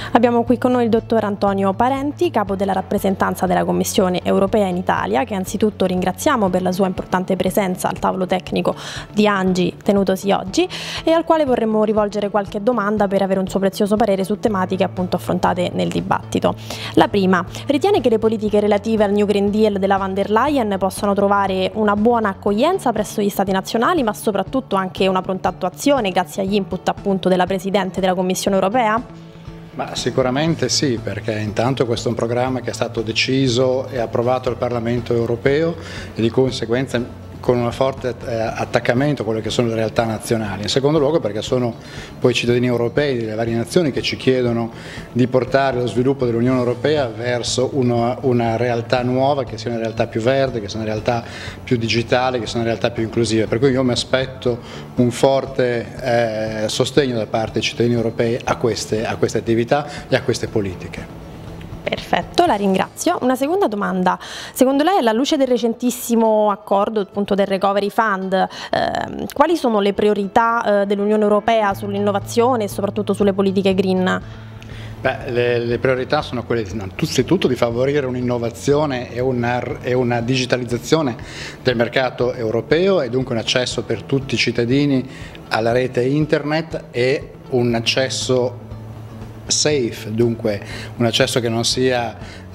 Abbiamo qui con noi il dottor Antonio Parenti, capo della rappresentanza della Commissione europea in Italia, che anzitutto ringraziamo per la sua importante presenza al tavolo tecnico di ANGI tenutosi oggi e al quale vorremmo rivolgere qualche domanda per avere un suo prezioso parere su tematiche appunto affrontate nel dibattito. La prima, ritiene che le politiche relative al New Green Deal della von der Leyen possano trovare una buona accoglienza presso gli Stati nazionali, ma soprattutto anche una pronta attuazione grazie agli input appunto della Presidente della Commissione europea? Ma sicuramente sì, perché intanto questo è un programma che è stato deciso e approvato dal Parlamento europeo e di conseguenza con un forte attaccamento a quelle che sono le realtà nazionali. In secondo luogo perché sono poi i cittadini europei delle varie nazioni che ci chiedono di portare lo sviluppo dell'Unione Europea verso una realtà nuova, che sia una realtà più verde, che sia una realtà più digitale, che sia una realtà più inclusiva. Per cui io mi aspetto un forte sostegno da parte dei cittadini europei a queste attività e a queste politiche. Perfetto, la ringrazio. Una seconda domanda, secondo lei alla luce del recentissimo accordo appunto del Recovery Fund, quali sono le priorità dell'Unione Europea sull'innovazione e soprattutto sulle politiche green? Beh, le priorità sono quelle innanzitutto di favorire un'innovazione e una digitalizzazione del mercato europeo e dunque un accesso per tutti i cittadini alla rete internet e un accesso safe, dunque un accesso che non sia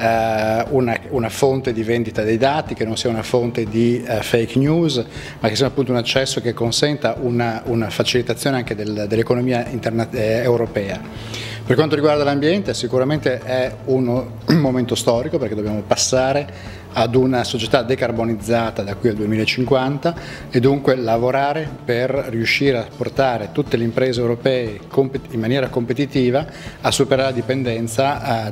una fonte di vendita dei dati, che non sia una fonte di fake news, ma che sia appunto un accesso che consenta una facilitazione anche dell'economia europea. Per quanto riguarda l'ambiente, sicuramente è un momento storico perché dobbiamo passare ad una società decarbonizzata da qui al 2050 e dunque lavorare per riuscire a portare tutte le imprese europee in maniera competitiva a superare la dipendenza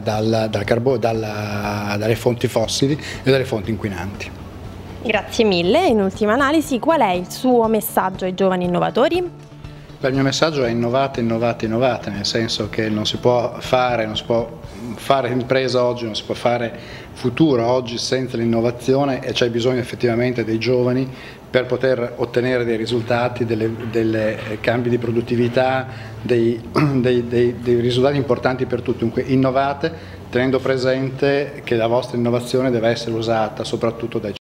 dalle fonti fossili e dalle fonti inquinanti. Grazie mille. In ultima analisi, qual è il suo messaggio ai giovani innovatori? Il mio messaggio è innovate, innovate, innovate, nel senso che non si può fare impresa oggi, non si può fare futuro oggi senza l'innovazione e c'è bisogno effettivamente dei giovani per poter ottenere dei risultati, dei cambi di produttività, dei risultati importanti per tutti. Dunque innovate tenendo presente che la vostra innovazione deve essere usata soprattutto dai